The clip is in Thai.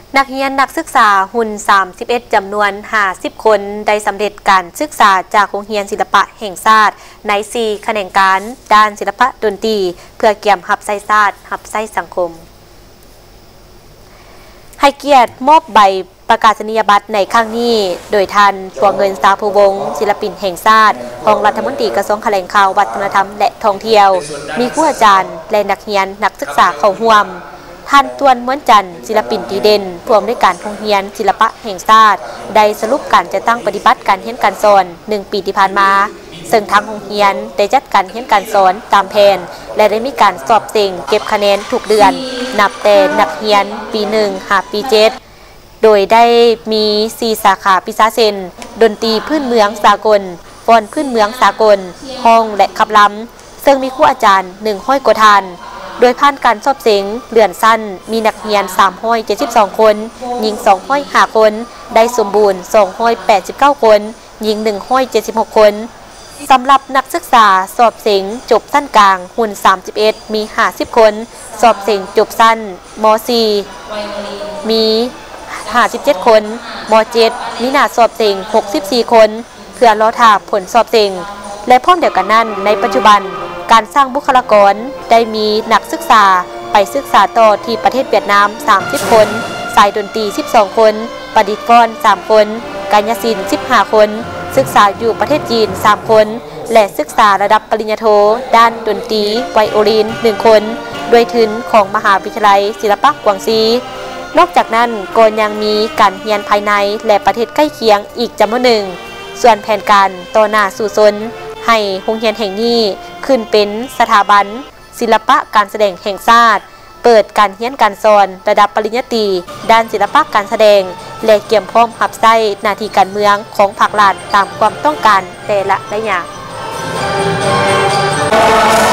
นักเรียนนักศึกษาหุ่น31จำนวน50คนได้สำเร็จการศึกษาจากโรงเรียนศิลปะแห่งชาติใน4แขนงการด้านศิลปะดนตรีเพื่อเกี่ยมหับไส้ชาติหับไส้สังคมให้เกียรติมอบใบประกาศนียบัตรในครั้งนี้โดยท่านปัวเงินสาภูวงศ์ศิลปินแห่งชาติรองรัฐมนตรีกระทรวงแถลงข่าววัฒนธรรมและท่องเที่ยวมีครูอาจารย์และนักเรียนนักศึกษาเข้าร่วมท่านตวนม้วนจันทร์ศิลปินดีเด่นผู้อำนวยการโรงเรียนศิลปะแห่งชาติได้สรุปการจะตั้งปฏิบัติการเรียนการสอน1 ปีที่ผ่านมาซึ่งทางโรงเรียนได้จัดการเรียนการสอนตามแผนและได้มีการสอบเต็งเก็บคะแนนทุกเดือนนับแต่นักเรียนปี1หาปี7โดยได้มี4สาขาพิเศษดนตรีพื้นเมืองสากลฟ้อนพื้นเมืองสากลห้องและขับลำซึ่งมีครูอาจารย์100 กว่าท่านโดยผ่านการสอบเสียงเลื่อนสั้นมีนักเรียน372 คนหญิง205 คนได้สมบูรณ์289 คนหญิง176 คนสำหรับนักศึกษาสอบเสียงจบสั้นกลางหุ่น31มี50 คนสอบเสียงจบสั้นม.4 มี57 คนม.7 มีหน้าสอบเสียง64 คนเพื่อรอท่าผลสอบเสียงและพร้อมเดียวกันนั้นในปัจจุบันการสร้างบุคลากรได้มีนักศึกษาไปศึกษาต่อที่ประเทศเวียดนาม30 คนสายดนตรี12 คนประดิษฐ์ฟ้อน3 คนกายศิลป์15 คนศึกษาอยู่ประเทศจีน3 คนและศึกษาระดับปริญญาโทด้านดนตรีไวโอลิน1 คนโดยทุนของมหาวิทยาลัยศิลปะกวางซีนอกจากนั้นก็ยังมีการเรียนภายในและประเทศใกล้เคียงอีกจำนวนหนึ่งส่วนแผนการต่อหน้าสู่ชนให้โรงเรียนแห่งนี้ขึ้นเป็นสถาบันศิลปะการแสดงแห่งชาติเปิดการเรียนการสอนระดับปริญญาตรีด้านศิลปะการแสดงและเกี่ยมพร้อมรับใช้หน้าที่การเมืองของภาครัฐตามความต้องการแต่ละระยะ